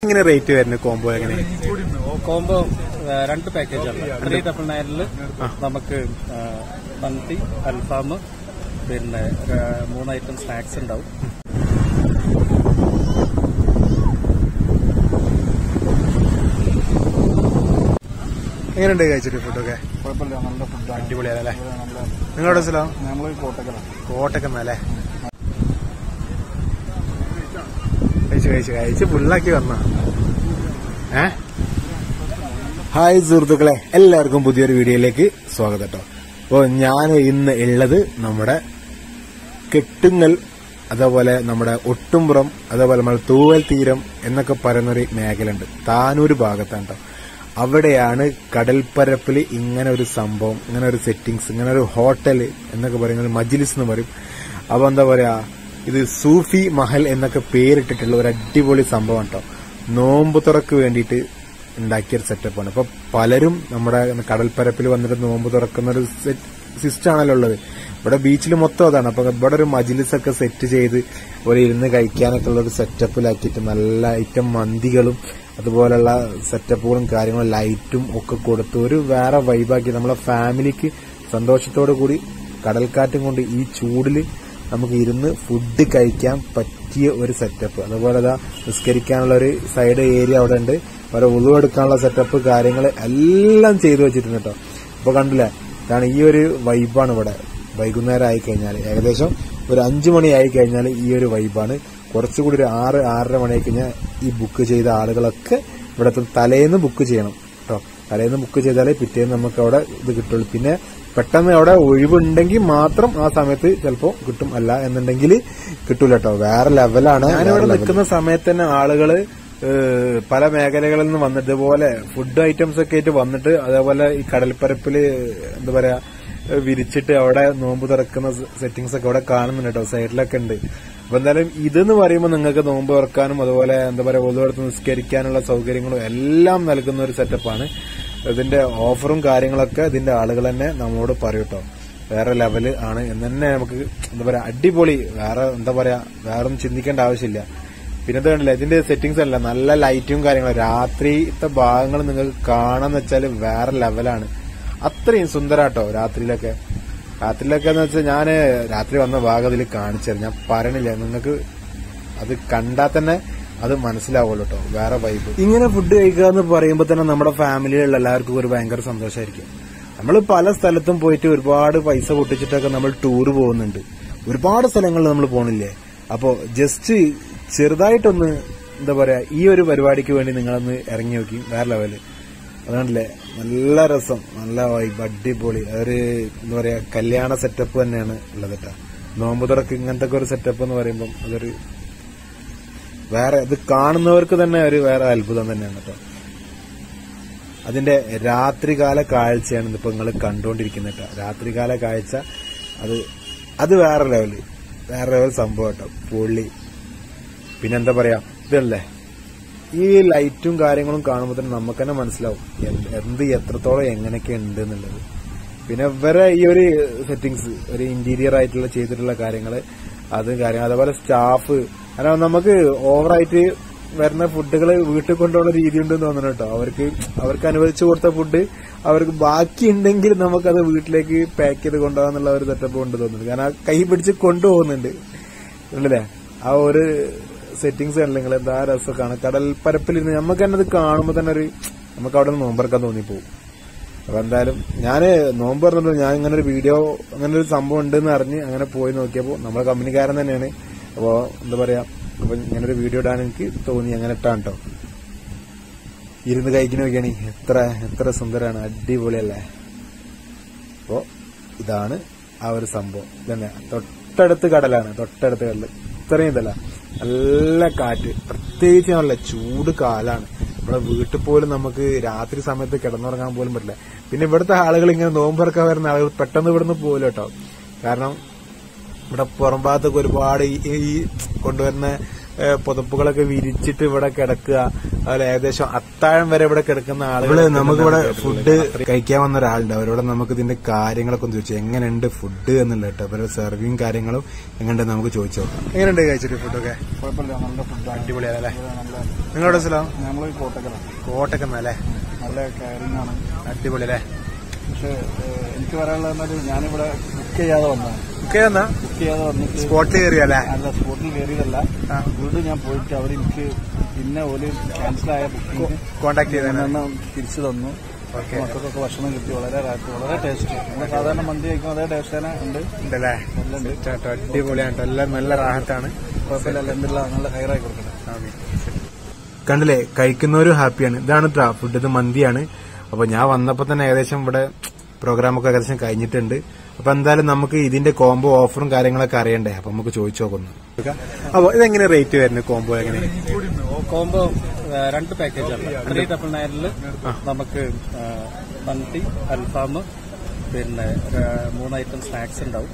എങ്ങനെ റേറ്റ് വരുന്നത് കോംബോ എങ്ങനെ? കോംബോ 2 പാക്കേജാണ്. 399 നമുക്ക് മന്തി, അൽഫാം, പിന്നെ 3 ഐറ്റം സ്നാക്സ് ഉണ്ടാവും. എങ്ങനെയുണ്ട് കഴിച്ചിട്ട് ഫുഡൊക്കെ? കുഴപ്പമില്ല, നല്ല ഫുഡ്, അടിപൊളിയല്ലേ? നിങ്ങളുടെ സ്ഥലം? നമ്മൾ കോട്ടക്കന്നല്ലേ? കഴിച്ച് ഫുള്ളാക്കി വന്ന. ഹായ് സുഹൃത്തുക്കളെ, എല്ലാവർക്കും പുതിയൊരു വീഡിയോയിലേക്ക് സ്വാഗതം കേട്ടോ. അപ്പോൾ ഞാൻ ഇന്ന് ഉള്ളത് നമ്മുടെ കെട്ടുങ്ങൽ, അതേപോലെ നമ്മുടെ ഒട്ടുംപുറം, അതേപോലെ നമ്മുടെ തൂവൽ തീരം എന്നൊക്കെ പറയുന്നൊരു മേഖലയുണ്ട്, താനൂർ ഭാഗത്താണ് കേട്ടോ. അവിടെയാണ് കടൽപ്പരപ്പിൽ ഇങ്ങനെ ഒരു സംഭവം, ഇങ്ങനെ ഒരു സെറ്റിങ്സ്, ഇങ്ങനെ ഒരു ഹോട്ടൽ എന്നൊക്കെ പറയുന്നത് മജ്ലിസ് എന്ന് പറയും. അപ്പൊ എന്താ പറയാ, ഇത് സൂഫി മഹൽ എന്നൊക്കെ പേരിട്ടിട്ടുള്ള ഒരു അടിപൊളി സംഭവം കേട്ടോ. നോമ്പ് തുറക്ക് വേണ്ടിയിട്ട് ഉണ്ടാക്കിയൊരു സെറ്റപ്പാണ്. അപ്പൊ പലരും നമ്മുടെ കടൽപ്പരപ്പിൽ വന്നിട്ട് നോമ്പ് തുറക്കുന്ന ഒരു സിസ്റ്റം ആണല്ലോ ഉള്ളത്. ഇവിടെ ബീച്ചിൽ മൊത്തം അതാണ്. അപ്പൊ ഇവിടെ ഒരു മജ്ലിസൊക്കെ സെറ്റ് ചെയ്ത് ഒരു ഇരുന്ന് കഴിക്കാനൊക്കെ ഉള്ള ഒരു സെറ്റപ്പിലാക്കിയിട്ട് നല്ല ഐറ്റം മന്തികളും അതുപോലുള്ള സെറ്റപ്പുകളും കാര്യങ്ങളും ലൈറ്റും ഒക്കെ കൊടുത്ത് ഒരു വേറെ വൈബാക്കി നമ്മളെ ഫാമിലിക്ക് സന്തോഷത്തോടു കൂടി കടൽക്കാറ്റും കൊണ്ട് ഈ ചൂടിൽ നമുക്ക് ഇരുന്ന് ഫുഡ് കഴിക്കാൻ പറ്റിയ ഒരു സെറ്റപ്പ്. അതുപോലെ നിസ്കരിക്കാനുള്ള ഒരു സൈഡ് ഏരിയ അവിടെ ഉണ്ട്. അവരെ ഉളവെടുക്കാനുള്ള സെറ്റപ്പ് കാര്യങ്ങൾ എല്ലാം ചെയ്തു വെച്ചിട്ടുണ്ട് കേട്ടോ. അപ്പൊ കണ്ടില്ലേ, കാരണം ഈ ഒരു വൈബാണ് ഇവിടെ. വൈകുന്നേരം ആയിക്കഴിഞ്ഞാൽ ഏകദേശം ഒരു 5 മണി ആയി കഴിഞ്ഞാൽ ഈ ഒരു വൈബാണ്. കുറച്ചുകൂടി ഒരു 6-6:30 മണി ആയി കഴിഞ്ഞാൽ ഈ ബുക്ക് ചെയ്ത ആളുകളൊക്കെ ഇവിടെ തലേന്ന് ബുക്ക് ചെയ്യണം കേട്ടോ. തലേന്ന് ബുക്ക് ചെയ്താലേ പിറ്റേന്ന് നമുക്ക് അവിടെ ഇത് കിട്ടുള്ളൂ. പിന്നെ പെട്ടെന്ന് അവിടെ ഒഴിവുണ്ടെങ്കിൽ മാത്രം ആ സമയത്ത് ചിലപ്പോ കിട്ടും, അല്ല എന്നുണ്ടെങ്കിൽ കിട്ടൂല കേട്ടോ. വേറെ ലെവലാണ്. ഞാനിവിടെ നിൽക്കുന്ന സമയത്ത് തന്നെ ആളുകള് പല മേഖലകളിൽ നിന്ന് വന്നിട്ട് ഇതുപോലെ ഫുഡ് ഐറ്റംസ് ഒക്കെ ആയിട്ട് വന്നിട്ട് അതേപോലെ ഈ കടൽപ്പരപ്പില് എന്താ പറയാ വിരിച്ചിട്ട് അവിടെ നോമ്പ് തുറക്കുന്ന സെറ്റിംഗ്സ് ഒക്കെ അവിടെ കാണുന്നുണ്ട് കേട്ടോ. സൈഡിലൊക്കെ ഉണ്ട്. അപ്പൊ എന്തായാലും ഇതെന്ന് പറയുമ്പോൾ നിങ്ങൾക്ക് നോമ്പ് തുറക്കാനും അതുപോലെ എന്താ പറയാ ഒതുവെടുത്ത് നിസ്കരിക്കാനുള്ള സൗകര്യങ്ങളും എല്ലാം നൽകുന്ന ഒരു സെറ്റപ്പാണ്. ഇതിന്റെ ഓഫറും കാര്യങ്ങളൊക്കെ ഇതിന്റെ ആളുകൾ തന്നെ നമ്മളോട് പറയും കേട്ടോ. വേറെ ലെവല് ആണ് എന്ന് തന്നെ നമുക്ക് എന്താ പറയാ അടിപൊളി. വേറെ എന്താ പറയാ വേറൊന്നും ചിന്തിക്കേണ്ട ആവശ്യമില്ല. പിന്നെ ഇത് കണ്ടില്ല, ഇതിന്റെ സെറ്റിംഗ്സ് അല്ല, നല്ല ലൈറ്റും കാര്യങ്ങളും. രാത്രിത്തെ ഭാഗങ്ങൾ നിങ്ങൾക്ക് കാണാന്ന് വെച്ചാൽ വേറെ ലെവലാണ്. അത്രയും സുന്ദരാട്ടോ രാത്രിയിലൊക്കെ എന്ന് വെച്ചാൽ ഞാന് രാത്രി വന്ന ഭാഗം അതിൽ കാണിച്ചത് ഞാൻ പറയണില്ല, നിങ്ങൾക്ക് അത് കണ്ടാൽ തന്നെ അത് മനസ്സിലാവുള്ളൂ കേട്ടോ. വേറെ വൈബ്. ഇങ്ങനെ ഫുഡ് കഴിക്കുക എന്ന് പറയുമ്പോൾ തന്നെ നമ്മുടെ ഫാമിലിയിലുള്ള എല്ലാവർക്കും ഒരു ഭയങ്കര സന്തോഷമായിരിക്കും. നമ്മൾ പല സ്ഥലത്തും പോയിട്ട് ഒരുപാട് പൈസ പൊട്ടിച്ചിട്ടൊക്കെ നമ്മൾ ടൂർ പോകുന്നുണ്ട്. ഒരുപാട് സ്ഥലങ്ങളിൽ നമ്മൾ പോണില്ലേ. അപ്പോ ജസ്റ്റ് ചെറുതായിട്ടൊന്ന് എന്താ പറയാ ഈ ഒരു പരിപാടിക്ക് വേണ്ടി നിങ്ങളൊന്ന് ഇറങ്ങി നോക്കി. വേറെ ലെവല്. അതുകൊണ്ടല്ലേ നല്ല രസം, നല്ല വൈബ്, അടിപൊളി. ഒരു എന്താ പറയാ കല്യാണ സെറ്റപ്പ് തന്നെയാണ് ഉള്ളത് കേട്ടോ. നോമ്പ് തുറക്ക് ഇങ്ങനത്തെ ഒരു സെറ്റപ്പ് എന്ന് പറയുമ്പോൾ അതൊരു വേറെ, ഇത് കാണുന്നവർക്ക് തന്നെ ഒരു വേറെ അത്ഭുതം തന്നെയാണ് കേട്ടോ. അതിന്റെ രാത്രികാല കാഴ്ചയാണ് ഇപ്പൊ നിങ്ങൾ കണ്ടുകൊണ്ടിരിക്കുന്നത് കേട്ടോ. രാത്രികാല കാഴ്ച അത് വേറെ ലെവൽ സംഭവം കേട്ടോ. പൊള്ളി. പിന്നെന്താ പറയാ, ഇതല്ലേ ഈ ലൈറ്റും കാര്യങ്ങളും കാണുമ്പോൾ തന്നെ നമുക്ക് തന്നെ മനസ്സിലാവും എത്രത്തോളം എങ്ങനെയൊക്കെ ഉണ്ട് എന്നുള്ളത്. പിന്നെ ഇവരെ ഈ ഒരു സെറ്റിങ്സ്, ഒരു ഇന്റീരിയർ ആയിട്ടുള്ള ചെയ്തിട്ടുള്ള കാര്യങ്ങള് അതേപോലെ സ്റ്റാഫ്, കാരണം നമുക്ക് ഓവറായിട്ട് വരുന്ന ഫുഡുകൾ വീട്ടിൽ കൊണ്ടുള്ള രീതി ഉണ്ടെന്ന് തോന്നുന്നു കേട്ടോ. അവർക്ക് അനുവദിച്ചു കൊടുത്ത ഫുഡ് അവർക്ക് ബാക്കി ഉണ്ടെങ്കിൽ നമുക്കത് വീട്ടിലേക്ക് പാക്ക് ചെയ്ത് കൊണ്ടുപോകാന്നുള്ള ഒരു സെറ്റപ്പ് കൊണ്ട് തോന്നുന്നു. കാരണം കൈ പിടിച്ച് കൊണ്ടുപോകുന്നുണ്ട് അല്ലേ. ആ ഒരു സെറ്റിങ്സ് ആണ് നിങ്ങൾ എന്താ രസമൊക്കെയാണ്. കടൽപ്പരപ്പിലിരുന്ന് നമുക്ക് തന്നെ അത് കാണുമ്പോൾ തന്നെ നമുക്ക് അവിടെ നിന്ന് നോമ്പറക്കാൻ തോന്നിപ്പോവും. അപ്പൊ എന്തായാലും ഞാന് നോമ്പ് പറഞ്ഞല്ലോ, ഞാൻ ഇങ്ങനെ ഒരു വീഡിയോ അങ്ങനെ ഒരു സംഭവം ഉണ്ടെന്ന് അറിഞ്ഞ് അങ്ങനെ പോയി നോക്കിയപ്പോ നമ്മളെ കമ്പനിക്കാരൻ തന്നെയാണ്. അപ്പോ എന്താ പറയാ, അപ്പൊ ഇങ്ങനൊരു വീഡിയോ ഇടാൻ എനിക്ക് തോന്നി, അങ്ങനെ ഇട്ടാണ് കേട്ടോ. ഇരുന്ന് കഴിക്കുന്ന നോക്കിയാണ് എത്ര സുന്ദരാണ്, അടിപൊളിയല്ലേ. അപ്പോ ഇതാണ് ആ ഒരു സംഭവം. ഇതന്നെ തൊട്ടടുത്ത് കടലാണ്, ഇത്രയും ഇതല്ല, നല്ല കാറ്റ്, പ്രത്യേകിച്ച് നല്ല ചൂട് കാലാണ്. ഇവിടെ വീട്ടിൽ പോലും നമുക്ക് രാത്രി സമയത്ത് കിടന്നുറങ്ങാൻ പോലും പറ്റില്ല. പിന്നെ ഇവിടുത്തെ ആളുകൾ ഇങ്ങനെ നോമ്പറക്കാൻ വരുന്ന ആളുകൾ പെട്ടെന്ന് ഇവിടുന്ന് പോലും കേട്ടോ. കാരണം ഇവിടെ പുറം ഭാഗത്തൊക്കെ ഒരുപാട് ഈ കൊണ്ടുവരുന്ന പുതപ്പുകളൊക്കെ വിരിച്ചിട്ട് ഇവിടെ കിടക്കുക, അതുപോലെ ഏകദേശം അത്താഴം വരെ ഇവിടെ കിടക്കുന്ന ആളുകൾ നമുക്കിവിടെ ഫുഡ് കഴിക്കാൻ വന്ന ഒരാളുണ്ട്. അവരോട് നമുക്ക് ഇതിന്റെ കാര്യങ്ങളൊക്കെ ഒന്ന് ചോദിച്ചു, എങ്ങനെയുണ്ട് ഫുഡ് എന്നുള്ള കേട്ടോ. അവരുടെ സെർവിങ് കാര്യങ്ങളും എങ്ങനെയുണ്ട് നമുക്ക് ചോദിച്ചു നോക്കാം. എങ്ങനെയുണ്ട് കഴിച്ചിട്ട് ഫുഡൊക്കെ? കുഴപ്പമില്ല, നല്ല ഫുഡാണ്. അടിപൊളിയാണല്ലേ? നിങ്ങളുടെ സ്ഥലം? നമ്മൾ കോട്ടക്കലാണ്. കോട്ടക്കന്നല്ലേ? നല്ല കെയറിംഗ് ആണ്. അടിപൊളി അല്ലേ? പക്ഷെ എനിക്ക് പറയാനുള്ളത് ഞാനിവിടെ ബുക്ക് ചെയ്യാതെ വന്നതാണ്. ബുക്ക് ചെയ്യാതെ വന്നിട്ട് സ്പോട്ടിൽ കയറിയല്ലേ? അല്ല, സ്പോട്ടിൽ കയറിയതല്ല. വീണ്ടും ഞാൻ പോയിട്ട് അവരെനിക്ക് പിന്നെ ഒരു ക്യാൻസലായ ബുക്കിംഗ് കോണ്ടാക്ട് ചെയ്തെന്ന് തിരിച്ചു തന്നു. മക്കൾക്കൊക്കെ ഭക്ഷണം കിട്ടി. വളരെ ടേസ്റ്റ്. നമ്മൾ സാധാരണ മന്തി കഴിക്കും അതേ ടേസ്റ്റ് തന്നെ ഉണ്ടല്ലേ? അടിപൊളിയാണ്. എല്ലാം നല്ല റാഹത്താണ്. കുഴപ്പമില്ല, എന്തെല്ലാം നല്ല ഹൈറായി കൊടുക്കട്ടെ. കണ്ടില്ലേ, കഴിക്കുന്നവരും ഹാപ്പിയാണ്. ഇതാണ് ഫുഡ്, ഇത് മന്തിയാണ്. അപ്പൊ ഞാൻ വന്നപ്പോ തന്നെ ഏകദേശം ഇവിടെ പ്രോഗ്രാമൊക്കെ ഏകദേശം കഴിഞ്ഞിട്ടുണ്ട്. അപ്പൊ എന്തായാലും നമുക്ക് ഇതിന്റെ കോംബോ ഓഫറും കാര്യങ്ങളൊക്കെ അറിയണ്ടേ? അപ്പൊ നമുക്ക് ചോദിച്ചു നോക്കുന്നു. അപ്പൊ ഇതെങ്ങനെ റേറ്റ് വരുന്നത്? കോംബോ എങ്ങനെ? കോംബോ 2 പാക്കേജാണ്. 399 നമുക്ക് മന്തി, അൽഫാം, പിന്നെ 3 ഐറ്റം സ്നാക്സ് ഉണ്ടാവും,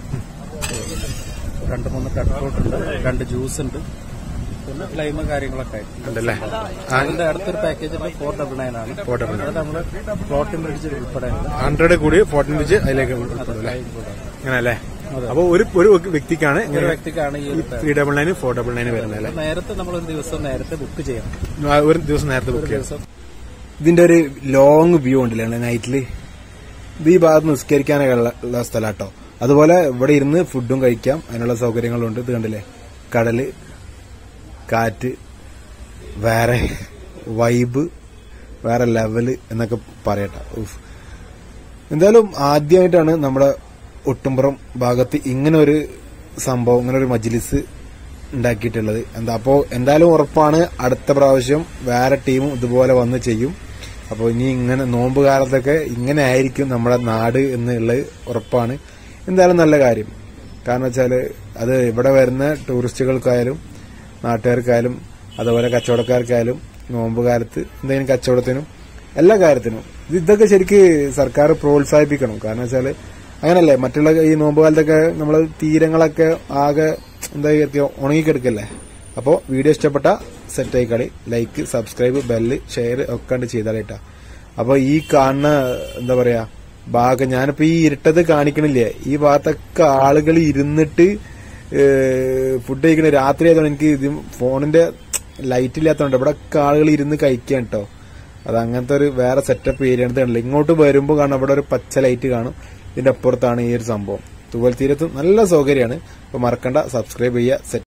2-3 കട്ട് ഫ്രൂട്ട് ഉണ്ട്, 2 ജ്യൂസ് ഉണ്ട്, പിന്നെ ലൈമ് കാര്യങ്ങളൊക്കെ ഉണ്ടല്ലേ? അതിന്റെ അടുത്തൊരു പാക്കേജ് 499 ആണ്. അത് നമ്മള് ഫ്ലോട്ടിംഗ് ബ്രിഡ്ജ് ഉൾപ്പെടെ 100 കൂടി 14 ബ്രിഡ്ജ് അതിലേക്ക് അങ്ങനല്ലേ? അപ്പൊ ഒരു വ്യക്തിക്കാണ് ഈ 399 499 വരുന്നത് അല്ലേ? നേരത്തെ നമ്മൾ ഒരു ദിവസം നേരത്തെ ബുക്ക് ചെയ്യണം. ഒരു ദിവസം നേരത്തെ ബുക്ക് ചെയ്യണം. ഇതിന്റെ ഒരു ലോങ് വ്യൂ ഉണ്ടല്ലേ നൈറ്റില്? ഇത് ഈ ഭാഗത്ത് നിസ്കരിക്കാനൊക്കെ ഉള്ള സ്ഥലം. അതുപോലെ ഇവിടെ ഇരുന്ന് ഫുഡും കഴിക്കാം, അതിനുള്ള സൗകര്യങ്ങളുണ്ട്. ഇത് കണ്ടില്ലേ, കടല്, കാറ്റ്, വേറെ വൈബ്, വേറെ ലെവല് എന്നൊക്കെ പറയട്ടെ. എന്തായാലും ആദ്യമായിട്ടാണ് നമ്മുടെ ഒട്ടുംപുറം ഭാഗത്ത് ഇങ്ങനെ ഒരു സംഭവം, ഇങ്ങനെ ഒരു മജ്ലിസ് ഉണ്ടാക്കിയിട്ടുള്ളത്. അപ്പോ എന്തായാലും ഉറപ്പാണ് അടുത്ത പ്രാവശ്യം വേറെ ടീമും ഇതുപോലെ വന്ന് ചെയ്യും. അപ്പോൾ ഇനി ഇങ്ങനെ നോമ്പ് കാലത്തൊക്കെ ഇങ്ങനെ ആയിരിക്കും നമ്മുടെ നാട് എന്നുള്ളത് ഉറപ്പാണ്. എന്തായാലും നല്ല കാര്യം. കാരണം വെച്ചാല് അത് ഇവിടെ വരുന്ന ടൂറിസ്റ്റുകൾക്കായാലും നാട്ടുകാർക്കായാലും അതുപോലെ കച്ചവടക്കാർക്കായാലും നോമ്പ് കാലത്ത് എന്തെങ്കിലും കച്ചവടത്തിനും എല്ലാ കാര്യത്തിനും ഇതൊക്കെ ശരിക്ക് സർക്കാർ പ്രോത്സാഹിപ്പിക്കണം. കാരണം വെച്ചാല് അങ്ങനല്ലേ, മറ്റുള്ള ഈ നോമ്പ് കാലത്തൊക്കെ നമ്മള് തീരങ്ങളൊക്കെ ആകെ എന്താ ഉണങ്ങിക്കെടുക്കല്ലേ. അപ്പോൾ വീഡിയോ ഇഷ്ടപ്പെട്ട സെറ്റായി കളി, ലൈക്ക്, സബ്സ്ക്രൈബ്, ബെല്ല്, ഷെയർ ഒക്കെ ഉണ്ട് ചെയ്താലേട്ടാ. അപ്പൊ ഈ കാണുന്ന എന്താ പറയാ ഭാഗം ഞാനിപ്പോ ഈ ഇരുട്ടത് കാണിക്കണില്ലേ, ഈ ഭാഗത്തൊക്കെ ആളുകൾ ഇരുന്നിട്ട് ഫുഡ് കഴിക്കണ രാത്രി ആയതുകൊണ്ട് എനിക്ക് ഇത് ഫോണിന്റെ ലൈറ്റ് ഇല്ലാത്തതുകൊണ്ട് ഇവിടെ ആളുകൾ ഇരുന്ന് കഴിക്കാൻ കേട്ടോ. അത് അങ്ങനത്തെ ഒരു വേറെ സെറ്റപ്പ് ഏരിയ കാണില്ല. ഇങ്ങോട്ട് വരുമ്പോൾ കാണാം ഇവിടെ ഒരു പച്ച ലൈറ്റ് കാണും. ഇതിന്റെ അപ്പുറത്താണ് ഈ ഒരു സംഭവം. തൂവൽ തീരത്ത് നല്ല സൗകര്യമാണ്. അപ്പൊ മറക്കണ്ട, സബ്സ്ക്രൈബ് ചെയ്യുക.